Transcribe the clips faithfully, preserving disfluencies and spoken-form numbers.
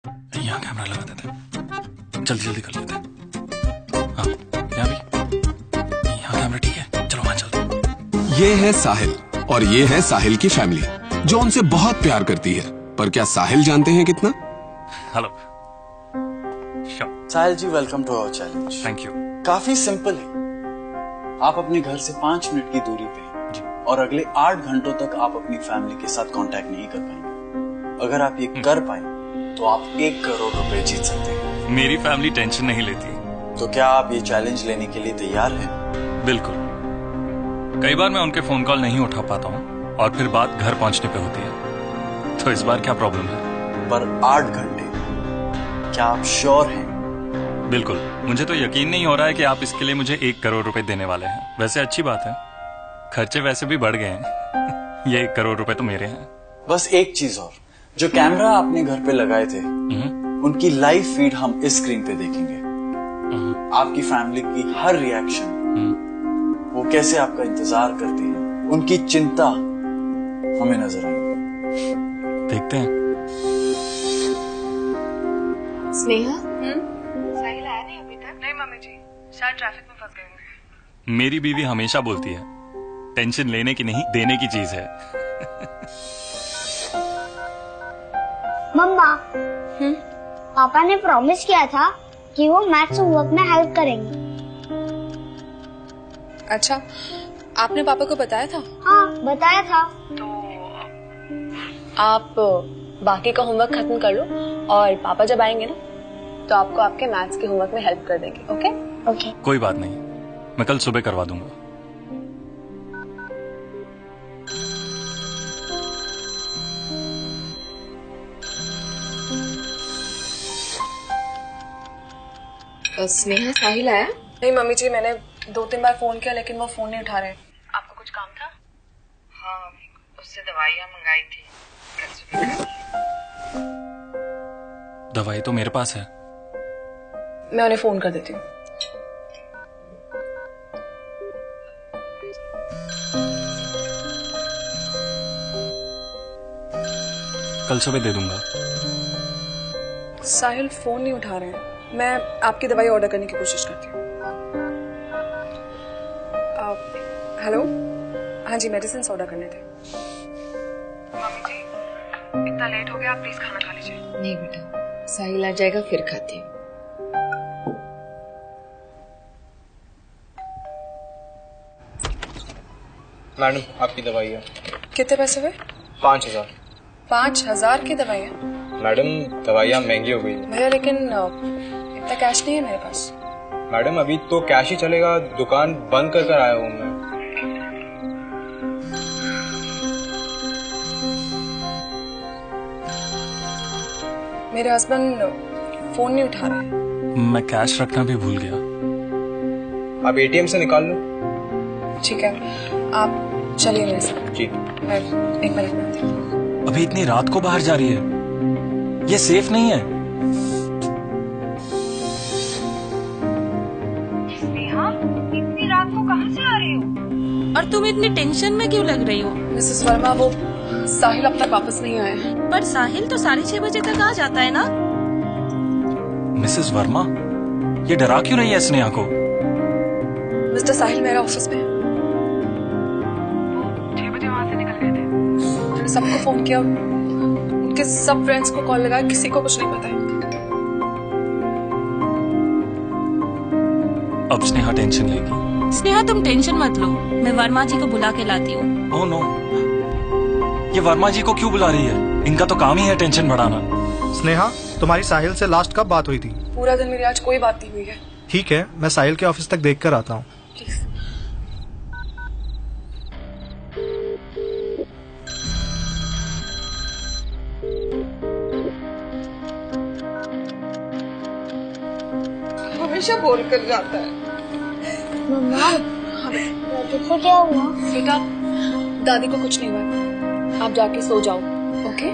यहाँ कैमरा लगा देते हैं, जल्दी जल्दी कर लेते हैं। हाँ यहाँ भी, यहाँ कैमरा ठीक है, चलो वहां चलते हैं। ये है साहिल और ये है साहिल की फैमिली जो उनसे बहुत प्यार करती है। पर क्या साहिल जानते हैं कितना? Hello Sahil ji, welcome to our challenge. Thank you. काफी सिंपल है। आप अपने घर से पांच मिनट की दूरी पे जी, और अगले आठ घंटों तक आप अपनी फैमिली के साथ कांटेक्ट नहीं कर पाएंगे। अगर आप ये कर पाए तो आप एक करोड़ रुपए जीत सकते हैं। मेरी फैमिली टेंशन नहीं लेती। तो क्या आप ये चैलेंज लेने के लिए तैयार हैं? बिल्कुल। कई बार मैं उनके फोन कॉल नहीं उठा पाता हूँ और फिर बात घर पहुंचने पे होती है, तो इस बार क्या प्रॉब्लम है? पर आठ घंटे, क्या आप श्योर हैं? बिल्कुल। मुझे तो यकीन नहीं हो रहा है कि आप इसके लिए मुझे एक करोड़ रुपए देने वाले हैं। वैसे अच्छी बात है, खर्चे वैसे भी बढ़ गए हैं। ये एक करोड़ रुपए तो मेरे हैं। बस एक चीज और, जो कैमरा आपने घर पे लगाए थे उनकी लाइव फीड हम इस स्क्रीन पे देखेंगे। आपकी फैमिली की हर रिएक्शन, वो कैसे आपका इंतजार करती है, उनकी चिंता हमें नजर आएगी। देखते हैं। स्नेहा, साहिल आया नहीं अभी तक? नहीं मम्मी जी, शायद ट्रैफिक में फंस गए होंगे। मेरी बीवी हमेशा बोलती है, टेंशन लेने की नहीं देने की चीज है। मम्मा, पापा ने प्रॉमिस किया था कि वो मैथ्स होमवर्क में हेल्प करेंगे। अच्छा, आपने पापा को बताया था? हाँ, बताया था। तो आप बाकी का होमवर्क खत्म कर लो और पापा जब आएंगे ना तो आपको आपके मैथ्स के होमवर्क में हेल्प कर देंगे। ओके? ओके। कोई बात नहीं, मैं कल सुबह करवा दूंगा। स्नेहा, साहिल आया? नहीं मम्मी जी, मैंने दो तीन बार फोन किया लेकिन वो फोन नहीं उठा रहे। आपको कुछ काम था? हाँ, उससे दवाइयाँ मंगाई थी कल सुबह। दवाई तो मेरे पास है। मैं उन्हें फोन कर देती हूँ। कल सुबह दे दूंगा। साहिल फोन नहीं उठा रहे हैं। मैं आपकी दवाई ऑर्डर करने की कोशिश करती हूँ। हेलो, हाँ जी, मेडिसिन ऑर्डर करने थे। मम्मी जी, इतना लेट हो गया, आप प्लीज खाना खा लीजिए। नहीं बेटा, साहिल आ जाएगा फिर खाती हूँ। मैडम, आपकी दवाई है। कितने पैसे हुए? पाँच हजार। पाँच हजार की दवाई है? मैडम, दवाइयाँ महंगी हो गई भैया, लेकिन इतना कैश नहीं है मेरे पास। मैडम, अभी तो कैश ही चलेगा, दुकान बंद कर कर आया हूँ मैं। मेरे हस्बैंड फोन नहीं उठा रहे। मैं कैश रखना भी भूल गया। आप एटीएम से निकाल लो। ठीक है, आप चलिए मेरे साथ। जी। मैं एक मिनट में आती हूँ। अभी इतनी रात को बाहर जा रही है, ये सेफ नहीं है। स्नेहा, इतनी रात को कहाँ से आ रही हो? और तुम इतनी टेंशन में क्यों लग रही हो? मिसेस वर्मा, वो साहिल अब तक वापस नहीं आए। पर साहिल तो साढ़े छह बजे तक आ जाता है ना। मिसेस वर्मा, ये डरा क्यों रही है स्नेहा को? मिस्टर साहिल मेरा ऑफिस में है। छह बजे वहाँ से निकल गए थे। मैंने सबको फोन किया, उनके सब फ्रेंड्स को कॉल लगाया, किसी को कुछ नहीं पता है। अब स्नेहा टेंशन लेगी। स्नेहा, तुम टेंशन मत लो, मैं वर्मा जी को बुला के लाती हूँ। ओह नो, ये वर्मा जी को क्यों बुला रही है? इनका तो काम ही है टेंशन बढ़ाना। स्नेहा, तुम्हारी साहिल से लास्ट कब बात हुई थी? पूरा दिन मेरी आज कोई बात नहीं हुई है। ठीक है, मैं साहिल के ऑफिस तक देख कर आता हूँ। हमेशा बोल कर जाता है। मम्मा, दादी को क्या हुआ? बेटा, दादी को कुछ नहीं हुआ, आप जाके सो जाओ। ओके?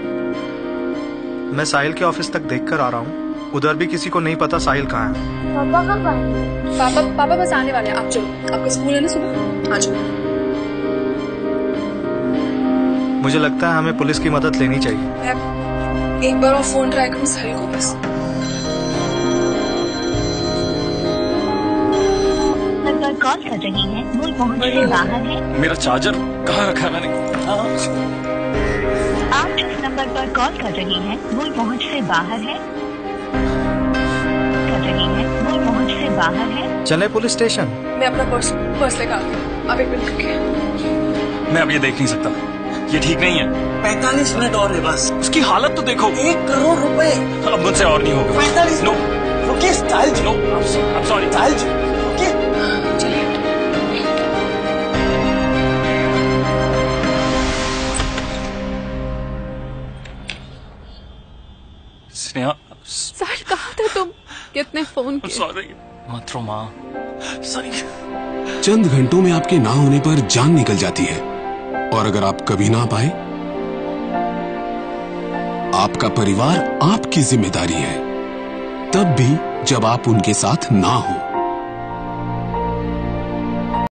मैं साहिल के ऑफिस तक देख कर आ रहा हूँ। उधर भी किसी को नहीं पता साहिल कहाँ है। पापा कब आएंगे? पापा पापा बस आने वाले हैं, आप चलो। आपका स्कूल है ना सुबह? आ जाओ। मुझे लगता है हमें पुलिस की मदद लेनी चाहिए। मैं एक बार और फोन ट्राई करूँ साहिल को बस। कॉल कर रही है वो पहुंच से बाहर है। मेरा चार्जर कहाँ रखा है मैंने? आप जिस नंबर पर कॉल कर रही हैं वो पहुंच से बाहर है कर रही है वो पहुंच से बाहर है। चले पुलिस स्टेशन। मैं अपना पर्स पर्स लेकर आती हूँ, आप एक मिनट रुकिए। मैं अब ये देख नहीं सकता, ये ठीक नहीं है। पैंतालीस मिनट और है बस। उसकी हालत तो देखो। एक करोड़ रुपए। अब मुझसे और नहीं होगा। पैंतालीस। नो रुकिए Sahil ji. No I am sorry Sahil ji रुकिए। चलिए स्नेहा। साहिल कहाँ थे तुम? कितने फोन किए? सॉरी मत रो माँ। सॉरी। चंद घंटों में आपके ना होने पर जान निकल जाती है, और अगर आप कभी ना पाए, आपका परिवार आपकी जिम्मेदारी है, तब भी जब आप उनके साथ ना हो।